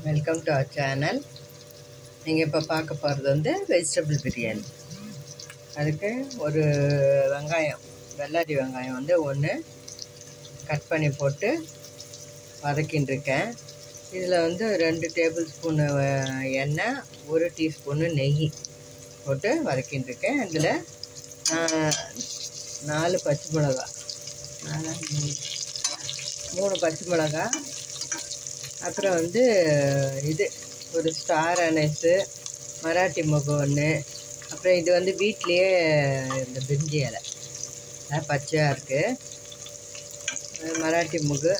Welcome to our channel. நீங்கள் இப்போ பார்க்க போகிறது வந்து வெஜிடபிள் பிரியாணி. அதுக்கு ஒரு வெங்காயம், வெள்ளாரி வெங்காயம் வந்து ஒன்று கட் பண்ணி போட்டு வதக்கின்றிருக்கேன். இதில் வந்து 2 டேபிள் ஸ்பூனு எண்ணெய், 1 டீஸ்பூனு நெய் போட்டு வதக்கின்றிருக்கேன். இதில் 4 பச்சை மிளகா, 3 பச்சை மிளகா, அப்புறம் வந்து இது ஒரு ஸ்டார் அனைஸு, மராட்டி முகு ஒன்று, அப்புறம் இது வந்து வீட்லேயே இந்த பிரிஞ்சி இலை பச்சையாக இருக்குது, மராட்டி முகு,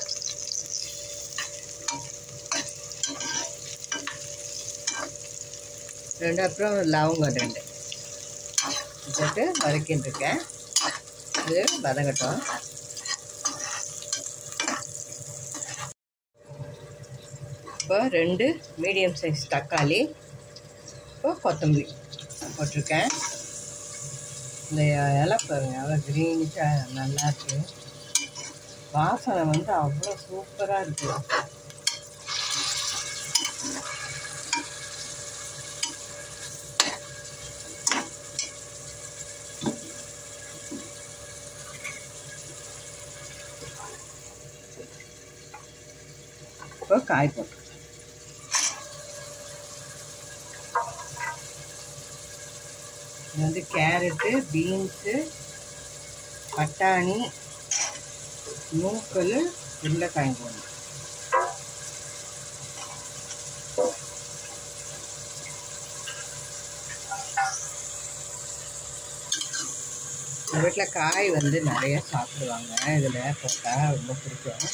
அப்புறம் லவங்கம் 2 போட்டு வதக்கின்றிருக்கேன். இது வதங்கட்டும். இப்போ 2 மீடியம் சைஸ் தக்காளி, இப்போ கொத்தமல்லி போட்டிருக்கேன். இந்த இலை பாருங்கள் எவ்வளோ க்ரீனிஷாக நல்லாயிருக்கு. வாசனை வந்து அவ்வளோ சூப்பராக இருக்குது. இப்போ காய் போட்டு இது வந்து கேரட்டு, பீன்ஸு, பட்டாணி, நூக்கல், உருளைக்காய் போடணும். வீட்டில் காய் வந்து நிறைய சாப்பிடுவாங்க, இதில் போட்டால் ரொம்ப பிடிக்கும்.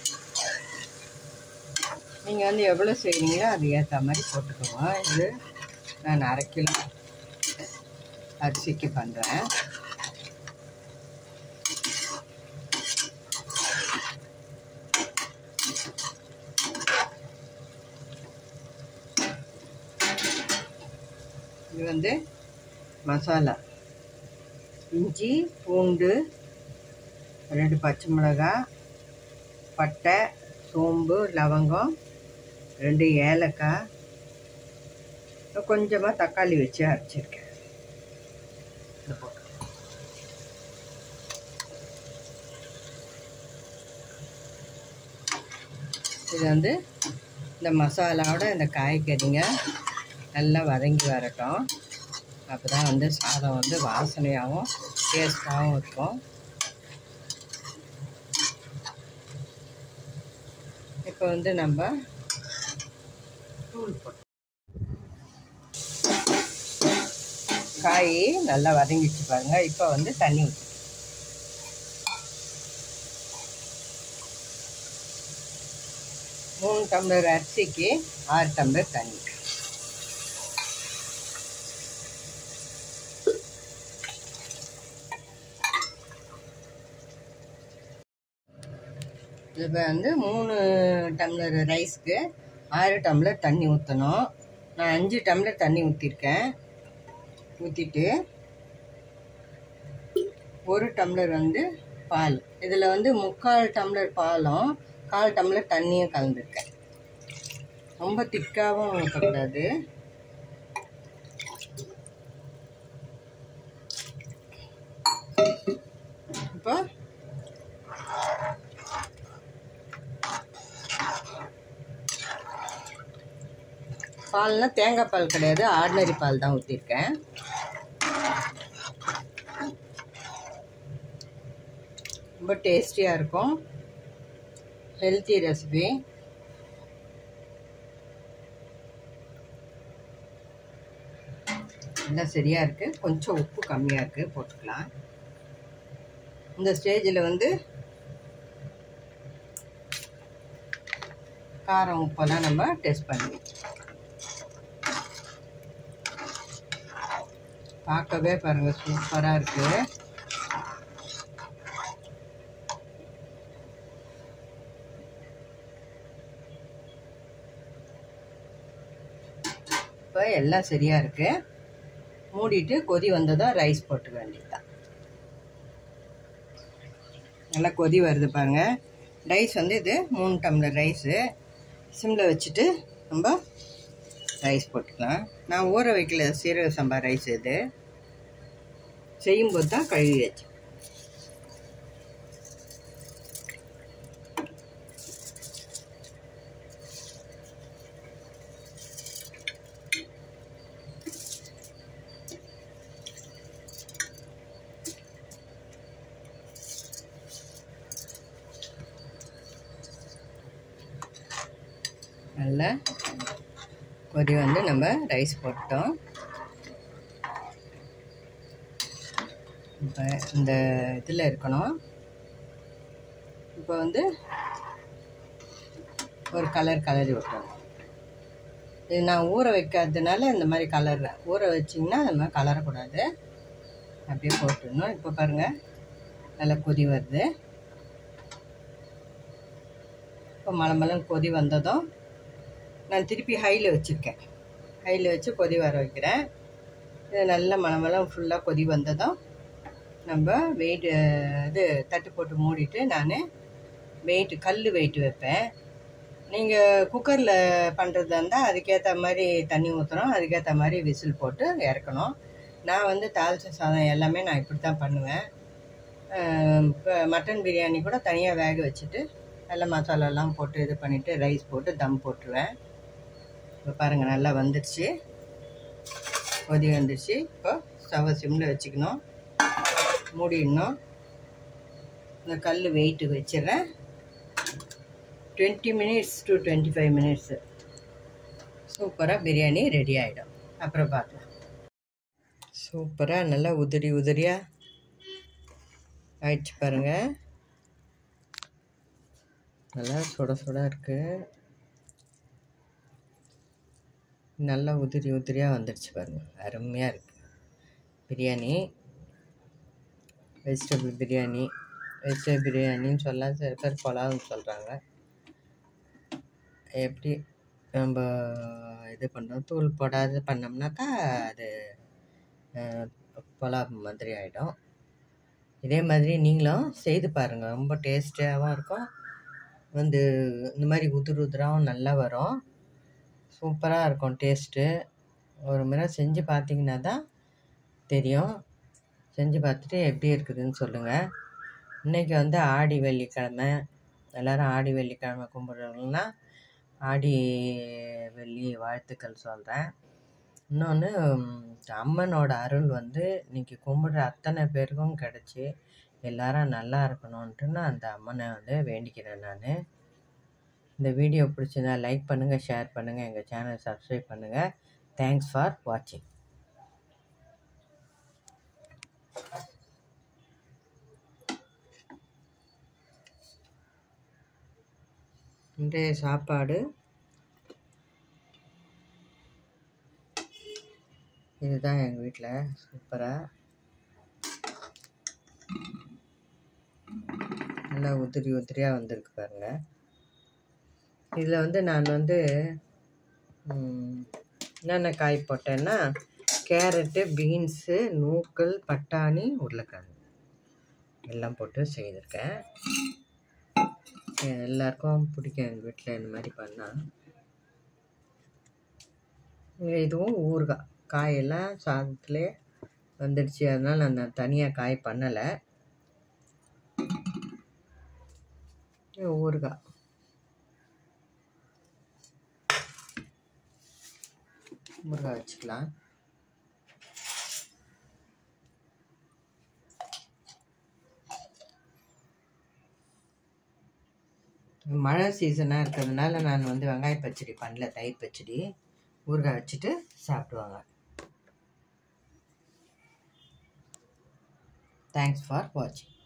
நீங்கள் வந்து எவ்வளோ செய்கிறீங்களோ அது ஏற்ற மாதிரி போட்டுக்கோங்க. இது நான் 1/2 கிலோ அரிசிக்கு பண்ணுறேன். இது வந்து மசாலா: இஞ்சி, பூண்டு, 2 பச்சை மிளகாய், பட்டை, சோம்பு, லவங்கம், 2 ஏலக்காய், கொஞ்சமாக தக்காளி வச்சு அரைச்சிருக்கேன். இது வந்து இந்த மசாலாவோட இந்த காய்கறிங்க நல்லா வதங்கி வரட்டும். அப்போ தான் வந்து சாதம் வந்து வாசனையாகவும் டேஸ்ட்டாகவும் இருக்கும். இப்போ வந்து நம்ம தூள் போட்டு காய் நல்லா வதங்கிச்சு பாருங்கள். இப்போ வந்து தண்ணி ஊற்றி 3 டம்ளர் அரிசிக்கு 6 டம்ளர் தண்ணி. இப்போ வந்து 3 டம்ளர் ரைஸ்க்கு 6 டம்ளர் தண்ணி ஊற்றணும். நான் 5 டம்ளர் தண்ணி ஊற்றிருக்கேன். ஊற்றிட்டு 1 டம்ளர் வந்து பால், இதில் வந்து 3/4 டம்ளர் பாலும் 1/4 டம்ளர் தண்ணியும் கலந்துருக்கேன். ரொம்ப திக்காகவும் ஊற்றக்கூடாது. இப்போ பால்னால் தேங்காய் பால் கிடையாது, ஆர்டினரி பால் தான் ஊற்றிருக்கேன். ரொம்ப டேஸ்டியாக இருக்கும், ஹெல்த்தி ரெசிபி. எல்லாம் சரியாக இருக்குது, கொஞ்சம் உப்பு கம்மியாக இருக்குது, போட்டுக்கலாம். இந்த ஸ்டேஜில் வந்து காரம் உப்பெல்லாம் நம்ம டெஸ்ட் பண்ணி பார்க்கவே பாருங்கள் சூப்பராக இருக்குது. இப்போ எல்லாம் சரியாக இருக்குது. மூடிட்டு கொதி வந்ததும் ரைஸ் போட்டுக்க வேண்டியதுதான். நல்லா கொதி வருது பாருங்கள். ரைஸ் வந்து இது 3 டம்ளர் ரைஸு. சிம்மில் வச்சுட்டு நம்ம ரைஸ் போட்டுக்கலாம். நான் ஊற வைக்கல, சீரக சம்பா ரைஸ் இது. செய்யும்போது தான் கழுவி வச்சு. நல்லா கொதி வந்து நம்ம ரைஸ் போட்டோம். இப்போ இந்த இதில் இருக்கணும். இப்போ வந்து ஒரு கலரி விட்டோம். இது நான் ஊற வைக்காததுனால இந்த மாதிரி கலர்றேன். ஊற வச்சிங்கன்னா இந்த மாதிரி கலரக்கூடாது, அப்படியே போட்டுடணும். இப்போ பாருங்கள் நல்லா கொதி வருது. இப்போ மலமலம் கொதி வந்ததும் நான் திருப்பி ஹையில் வச்சுருக்கேன். ஹையில் வச்சு கொதி வர வைக்கிறேன். இது நல்ல மலமலம் ஃபுல்லாக கொதி வந்ததும் நம்ம இது தட்டு போட்டு மூடிட்டு நான் கல் வெயிட்டு வைப்பேன். நீங்கள் குக்கரில் பண்ணுறதா இருந்தால் அதுக்கேற்ற மாதிரி தண்ணி ஊற்றுறோம், அதுக்கேற்ற மாதிரி விசில் போட்டு இறக்கணும். நான் வந்து தாளிச்ச சாதம் எல்லாமே நான் இப்படி தான் பண்ணுவேன். இப்போ மட்டன் பிரியாணி கூட தனியாக வேக வச்சுட்டு நல்லா மசாலாலாம் போட்டு இது பண்ணிவிட்டு ரைஸ் போட்டு தம் போட்டுருவேன். இப்போ பாருங்கள் நல்லா வந்துடுச்சு, கொதி வந்துடுச்சு. இப்போ ஸ்டவ்வை சிம்மில் வச்சுக்கணும், மூடிடணும். இந்த கல் வெயிட்டு வச்சிடுறேன். 20 minutes to 25 minutes சூப்பராக பிரியாணி ரெடி ஆகிடும். அப்புறம் பார்க்கலாம். சூப்பராக நல்லா உதிரியாக ஆயிடுச்சு பாருங்கள். நல்லா சுட இருக்குது. நல்லா உதிரியாக வந்துடுச்சு பாருங்கள். அருமையாக இருக்குது பிரியாணி. வெஜிடபிள் பிரியாணின்னு சொல்லலாம், சில பேர் புலாவ்னு சொல்கிறாங்க. எப்படி நம்ம இது பண்ணுறோம், தூள் போடாது பண்ணோம்னாக்கா அது புலாவ் மாதிரி ஆகிடும். இதே மாதிரி நீங்களும் செய்து பாருங்கள், ரொம்ப டேஸ்டியாகவும் இருக்கும். வந்து இந்த மாதிரி உதிராகவும் நல்லா வரும், சூப்பராக இருக்கும் டேஸ்ட்டு. ஒரு முறை செஞ்சு பார்த்தீங்கன்னா தான் தெரியும். செஞ்சு பார்த்துட்டு எப்படி இருக்குதுன்னு சொல்லுங்கள். இன்றைக்கி வந்து ஆடி வெள்ளிக்கிழமை, எல்லோரும் ஆடி வெள்ளிக்கிழமை கும்பிட்றவங்கன்னா ஆடி வெள்ளி வாழ்த்துக்கள் சொல்கிறேன். இன்னொன்று, அம்மனோட அருள் வந்து இன்றைக்கி கும்பிட்ற அத்தனை பேருக்கும் கிடச்சி எல்லாரும் நல்லா இருக்கணுன்ட்டு நான் அந்த அம்மனை வந்து வேண்டிக்கிறேன். நான் இந்த வீடியோ பிடிச்சிருந்தா லைக் பண்ணுங்கள், ஷேர் பண்ணுங்கள், எங்கள் சேனல் சப்ஸ்கிரைப் பண்ணுங்கள். தேங்க்ஸ் ஃபார் வாட்சிங். இன்றைய சாப்பாடு இதுதான் எங்கள் வீட்டில். சூப்பராக நல்லா உதிரியாக வந்திருக்கு பாருங்கள். இதில் வந்து நான் வந்து என்னென்ன காய் போட்டேன்னா கேரட்டு, பீன்ஸு, நூக்கல், பட்டாணி, உருளைக்கிழங்கு எல்லாம் போட்டு செய்திருக்கேன். எல்லாருக்கும் பிடிக்கும் எங்கள் வீட்டில் இந்த மாதிரி பண்ணால். இதுவும் ஊறுகாய், காயெல்லாம் சாதத்துலேயே வந்துடுச்சு, அதனால் நான் தனியாக காய் பண்ணலை. ஊறுகாய் வச்சுக்கலாம். மழை சீசனாக இருக்கிறதுனால நான் வந்து வெங்காய பச்சடி பண்ணல, தயிர் பச்சடி. ஊறுகாய் வச்சுட்டு சாப்பிடுவாங்க. தேங்க்ஸ் ஃபார் வாட்சிங்.